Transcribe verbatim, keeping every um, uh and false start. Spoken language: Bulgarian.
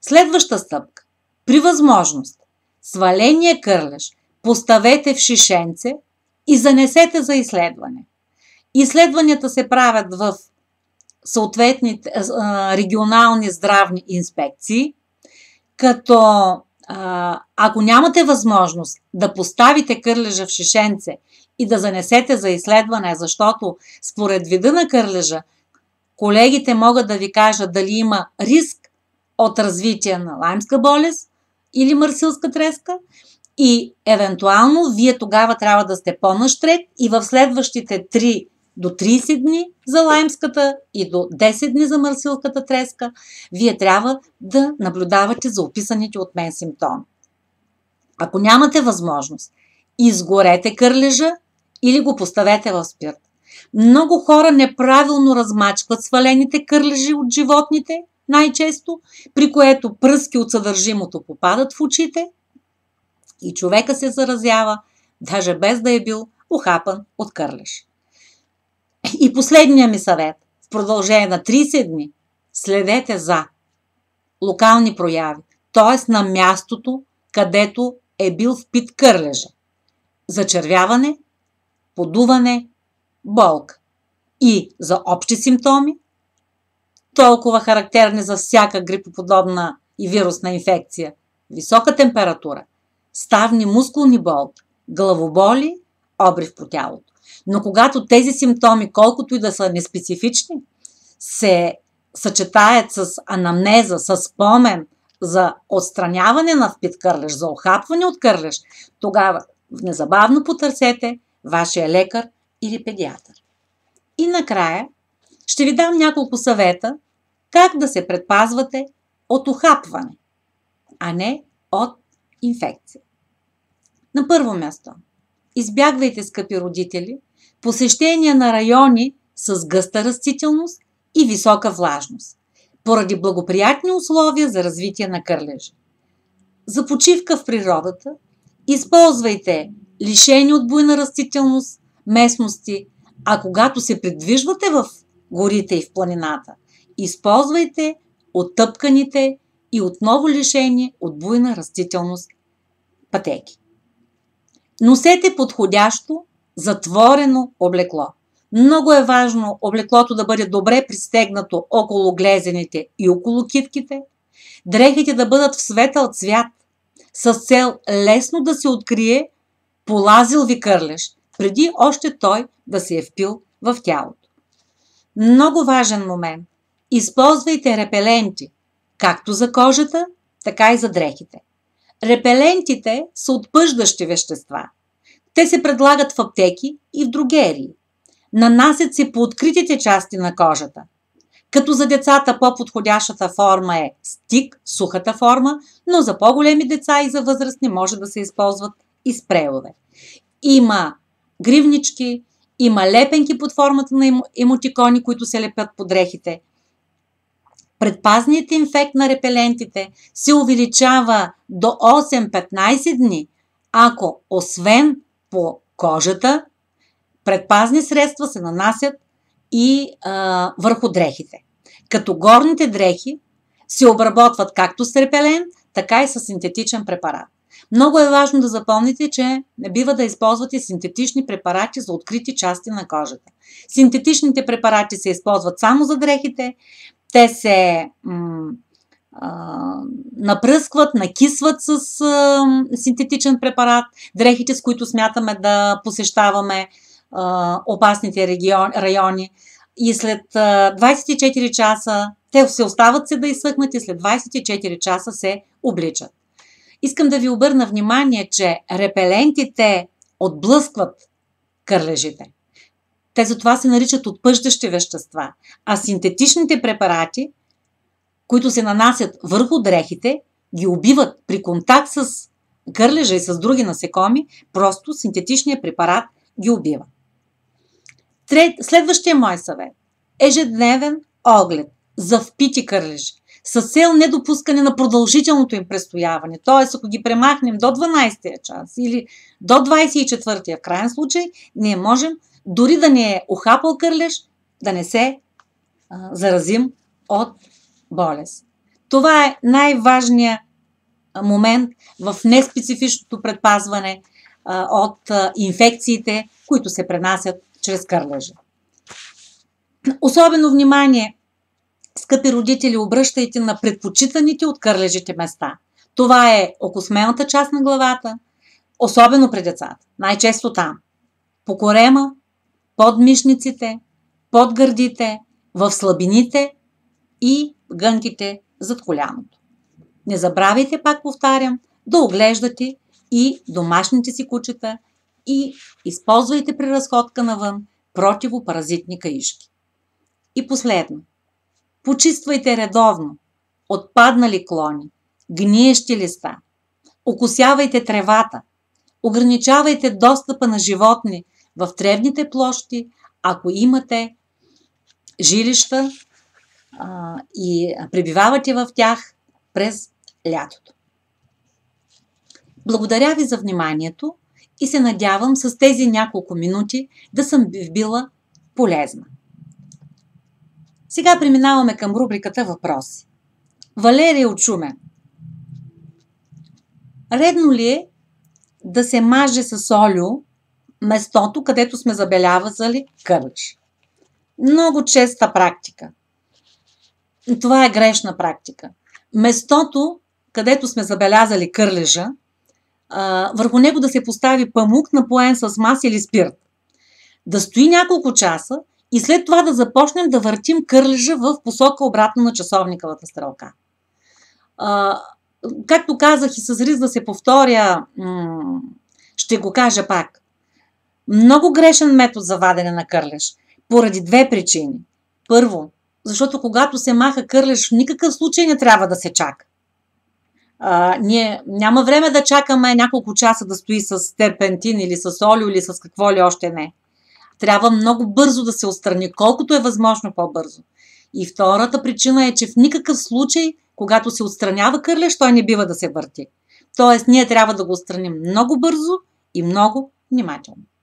Следваща стъпка. При възможност, сваления кърлеж поставете в шишенце и занесете за изследване. Изследванията се правят в съответните регионални здравни инспекции, като ако нямате възможност да поставите кърлежа в шишенце и да занесете за изследване, защото според вида на кърлежа колегите могат да ви кажат дали има риск от развитие на лаймска болест или марсилска треска и евентуално вие тогава трябва да сте по-нащрек и в следващите три до трийсет дни за лаймската и до десет дни за марсилската треска вие трябва да наблюдавате за описаните от мен симптоми. Ако нямате възможност, изгорете кърлежа или го поставете в спирт. Много хора неправилно размачкват свалените кърлежи от животните, най-често, при което пръски от съдържимото попадат в очите и човека се заразява, даже без да е бил ухапан от кърлеж. И последния ми съвет, в продължение на трийсет дни, следете за локални прояви, т.е. на мястото, където е бил впит кърлежа. Зачервяване, подуване, болка. И за общи симптоми, толкова характерни за всяка грипоподобна и вирусна инфекция, висока температура, ставни мускулни болки, главоболи, обрив по тялото. Но когато тези симптоми, колкото и да са неспецифични, се съчетаят с анамнеза, с спомен за отстраняване на впит кърлеж, за охапване от кърлеж, тогава незабавно потърсете вашия лекар или педиатър. И накрая ще ви дам няколко съвета как да се предпазвате от охапване, а не от инфекция. На първо място, избягвайте, скъпи родители, посещения на райони с гъста растителност и висока влажност, поради благоприятни условия за развитие на кърлежа. За почивка в природата използвайте лишени от буйна растителност местности, а когато се придвижвате в горите и в планината, използвайте оттъпканите и отново лишени от буйна растителност пътеки. Носете подходящо затворено облекло. Много е важно облеклото да бъде добре пристегнато около глезените и около китките, дрехите да бъдат в светъл цвят, с цел лесно да се открие полазил ви кърлеж, преди още той да се е впил в тялото. Много важен момент. Използвайте репеленти, както за кожата, така и за дрехите. Репелентите са отпъждащи вещества. Те се предлагат в аптеки и в дрогерии. Нанасят се по откритите части на кожата. Като за децата по-подходящата форма е стик, сухата форма, но за по-големи деца и за възрастни може да се използват и спрейове. Има гривнички, има лепенки под формата на емотикони, които се лепят по дрехите. Предпазният ефект на репелентите се увеличава до осем-петнайсет дни, ако освен по кожата, предпазни средства се нанасят и а, върху дрехите. Като горните дрехи се обработват както с репелент, така и с синтетичен препарат. Много е важно да запомните, че не бива да използвате синтетични препарати за открити части на кожата. Синтетичните препарати се използват само за дрехите, те се м- а, напръскват, накисват с а, синтетичен препарат, дрехите, с които смятаме да посещаваме а, опасните регион, райони и след а, двайсет и четири часа те се остават се да изсъхнат и след двайсет и четири часа се обличат. Искам да ви обърна внимание, че репелентите отблъскват кърлежите. Те затова се наричат отпъждащи вещества, а синтетичните препарати, които се нанасят върху дрехите, ги убиват при контакт с кърлежа и с други насекоми, просто синтетичният препарат ги убива. Трет, следващия мой съвет – ежедневен оглед за впити кърлежи, с цел недопускане на продължителното им престояване. Т.е. ако ги премахнем до дванайсетия час или до двайсет и четвъртия в крайен случай, ние можем, дори да не е ухапал кърлеж, да не се а, заразим от болест. Това е най-важният момент в неспецифичното предпазване а, от а, инфекциите, които се пренасят чрез кърлежа. Особено внимание, скъпи родители, обръщайте на предпочитаните от кърлежите места. Това е окосмелната част на главата, особено при децата. Най-често там. По корема, под мишниците, под гърдите, в слабините и гънките зад коляното. Не забравяйте, пак повтарям, да оглеждате и домашните си кучета и използвайте при разходка навън противопаразитни каишки. И последно, почиствайте редовно отпаднали клони, гниещи листа, окосявайте тревата, ограничавайте достъпа на животни в тревните площи, ако имате жилища а, и пребивавате в тях през лятото. Благодаря ви за вниманието и се надявам с тези няколко минути да съм ви била полезна. Сега преминаваме към рубриката въпроси. Валерия от Шумен. Редно ли е да се маже с олио местото, където сме забелязали кърлеж? Много честа практика. Това е грешна практика. Местото, където сме забелязали кърлежа, върху него да се постави памук, напоен с мас или спирт. Да стои няколко часа и след това да започнем да въртим кърлежа в посока обратно на часовниковата стрелка. А, както казах и с риск да се повторя, м- ще го кажа пак. Много грешен метод за вадене на кърлеж, поради две причини. Първо, защото когато се маха кърлеж, в никакъв случай не трябва да се чака. А, ние няма време да чакаме няколко часа да стои с терпентин или с олио или с какво ли още не. Трябва много бързо да се отстрани, колкото е възможно по-бързо. И втората причина е, че в никакъв случай, когато се отстранява кърлеж, той не бива да се върти. Тоест, ние трябва да го отстраним много бързо и много внимателно.